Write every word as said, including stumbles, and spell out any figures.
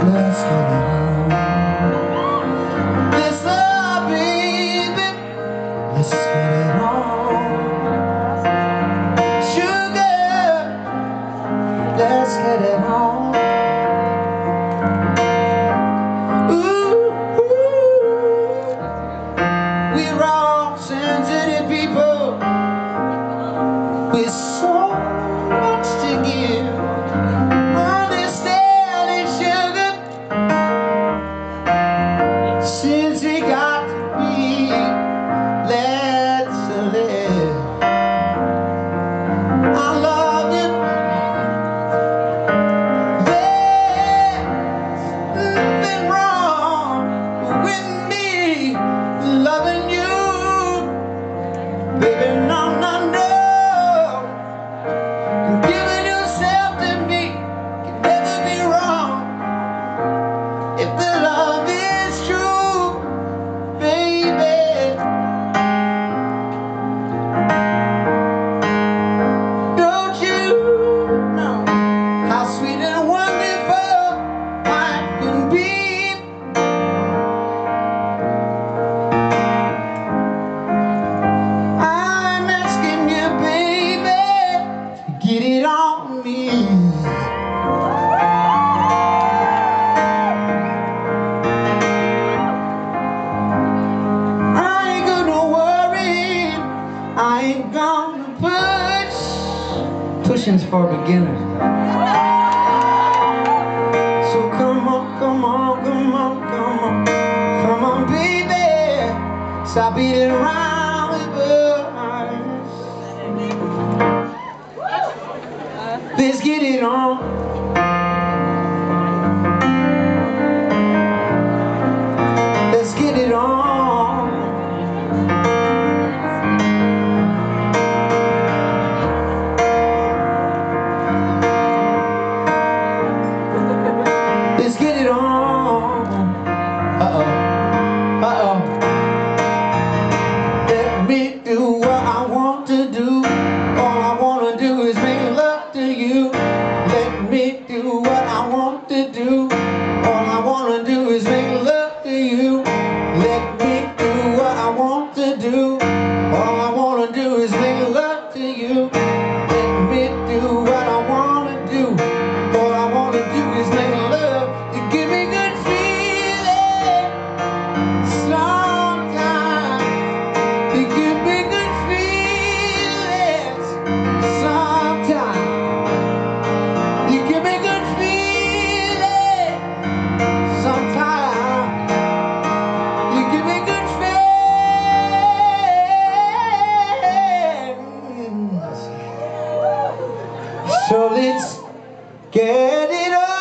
Let's get it on. This love, baby. Let's get it on. Sugar. Let's get it on. Ooh, ooh. We're all sensitive people with so much to give. Understand it, sugar. Since we got to be, let's live. I love you. There's nothing wrong with me loving you, baby. No, no, no. Giving yourself to me can never be wrong if the love is true, baby. Don't you know how sweet and wonderful life can be? I'm asking you, baby, get it on me. I ain't gonna worry, I ain't gonna push. Pushing's for beginners. So come on, come on, come on, come on, come on, baby. Stop beating around with words. Let's get it on. Let's get it on. Let's get it on. Uh-oh. Uh-oh. Let me do what I want to do. All I want to do is make love to you. Let me do what I want to do. All I want to do is make love to you. Let me do what I want to do. All I want to do is make love to you. Let me do what I want to do. All I want to do is make love. You give me good feeling. Sometimes you give me good feelings. Sometimes you give me good feeling. Sometimes you give me good feelings. So let's get it on.